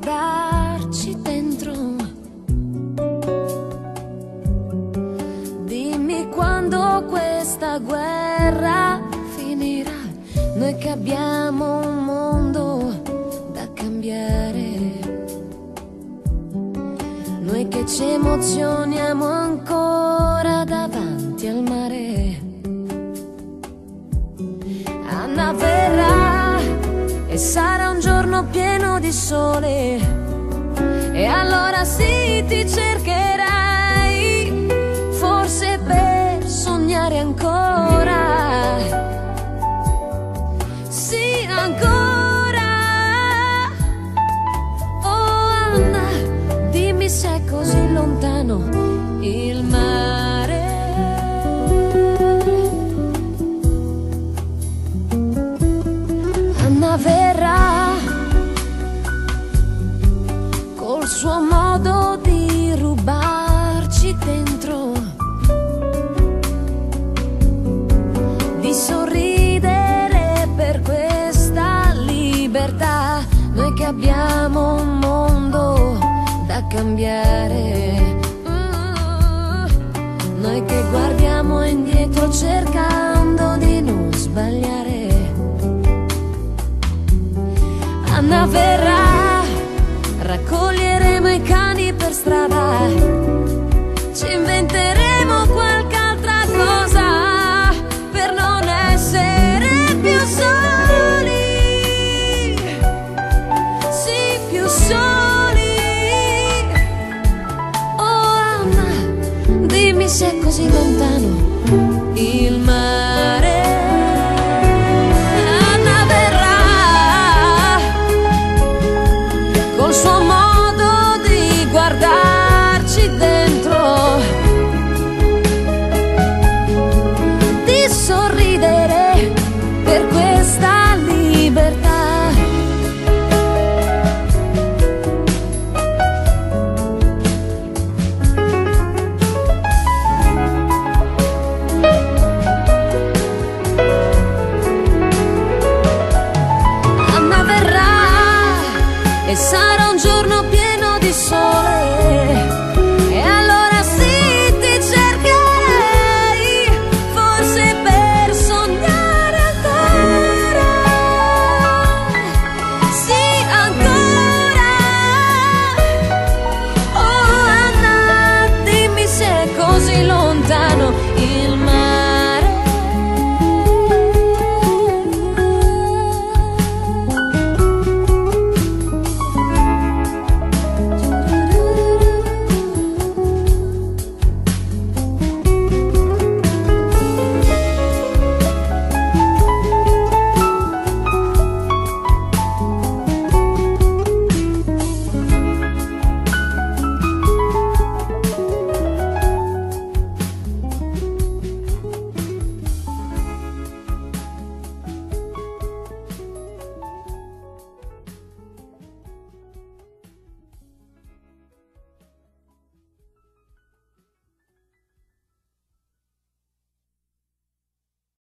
guardarci dentro. Dimmi quando questa guerra finirà, noi che abbiamo un mondo da cambiare, noi che ci emozioniamo ancora davanti al mare. Anna verrà e sarà un giorno pieno di sole, e allora sì ti cercherai, forse per sognare ancora. Sì, ancora. Oh Anna, dimmi se è così lontano il mare. Anna verrà col suo modo di rubarci dentro, di sorridere per questa libertà, noi che abbiamo un mondo da cambiare, noi che guardiamo indietro cercando di non sbagliare. Anna verrà, raccoglieremo i cani per strada, ci inventeremo qualche altra cosa per non essere più soli. Sì, più soli. Oh Anna, dimmi se è così lontano il mare. Anna verrà col suo modo di guardarci dentro, di sorridere per questa libertà. Anna verrà e sarà un giorno pieno di sole,